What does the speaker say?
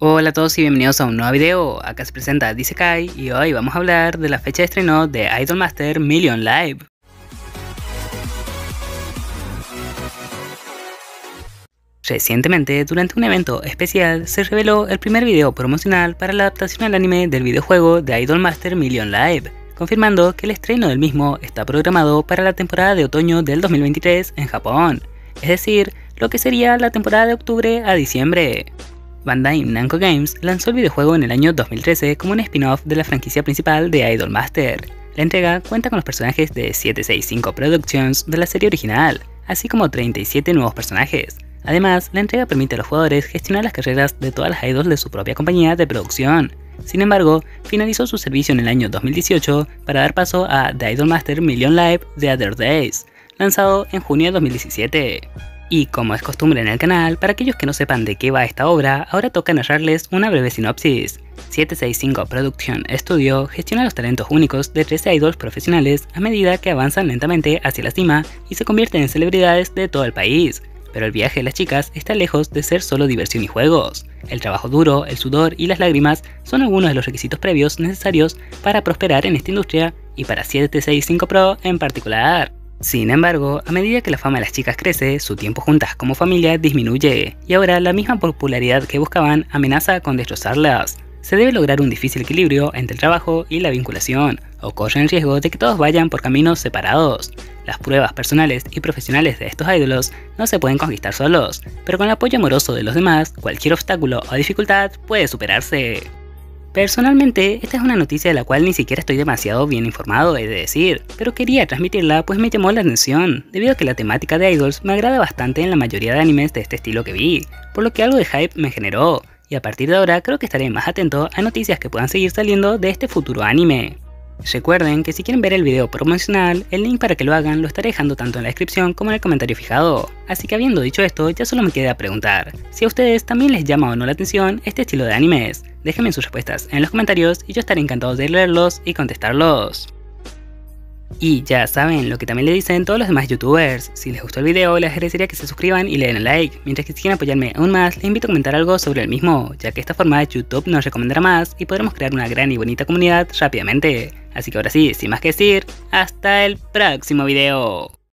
Hola a todos y bienvenidos a un nuevo video. Acá se presenta Disekai y hoy vamos a hablar de la fecha de estreno de Idolmaster Million Live. Recientemente, durante un evento especial, se reveló el primer video promocional para la adaptación al anime del videojuego de Idolmaster Million Live, confirmando que el estreno del mismo está programado para la temporada de otoño del 2023 en Japón, es decir, lo que sería la temporada de octubre a diciembre. Bandai Namco Games lanzó el videojuego en el año 2013 como un spin-off de la franquicia principal de Idolmaster. La entrega cuenta con los personajes de 765 Productions de la serie original, así como 37 nuevos personajes. Además, la entrega permite a los jugadores gestionar las carreras de todas las idols de su propia compañía de producción. Sin embargo, finalizó su servicio en el año 2018 para dar paso a The Idolmaster Million Live The Other Days, lanzado en junio de 2017. Y como es costumbre en el canal, para aquellos que no sepan de qué va esta obra, ahora toca narrarles una breve sinopsis. 765 Production Studio gestiona los talentos únicos de 13 idols profesionales a medida que avanzan lentamente hacia la cima y se convierten en celebridades de todo el país. Pero el viaje de las chicas está lejos de ser solo diversión y juegos. El trabajo duro, el sudor y las lágrimas son algunos de los requisitos previos necesarios para prosperar en esta industria y para 765 Pro en particular. Sin embargo, a medida que la fama de las chicas crece, su tiempo juntas como familia disminuye, y ahora la misma popularidad que buscaban amenaza con destrozarlas. Se debe lograr un difícil equilibrio entre el trabajo y la vinculación, o corren el riesgo de que todos vayan por caminos separados. Las pruebas personales y profesionales de estos ídolos no se pueden conquistar solos, pero con el apoyo amoroso de los demás, cualquier obstáculo o dificultad puede superarse. Personalmente, esta es una noticia de la cual ni siquiera estoy demasiado bien informado, he de decir, pero quería transmitirla pues me llamó la atención, debido a que la temática de idols me agrada bastante en la mayoría de animes de este estilo que vi, por lo que algo de hype me generó, y a partir de ahora creo que estaré más atento a noticias que puedan seguir saliendo de este futuro anime. Recuerden que si quieren ver el video promocional, el link para que lo hagan lo estaré dejando tanto en la descripción como en el comentario fijado. Así que habiendo dicho esto, ya solo me queda preguntar, si a ustedes también les llama o no la atención este estilo de animes. Déjenme sus respuestas en los comentarios y yo estaré encantado de leerlos y contestarlos. Y ya saben lo que también le dicen todos los demás youtubers, si les gustó el video les agradecería que se suscriban y le den el like, mientras que si quieren apoyarme aún más les invito a comentar algo sobre el mismo, ya que de esta forma YouTube nos recomendará más y podremos crear una gran y bonita comunidad rápidamente. Así que ahora sí, sin más que decir, hasta el próximo video.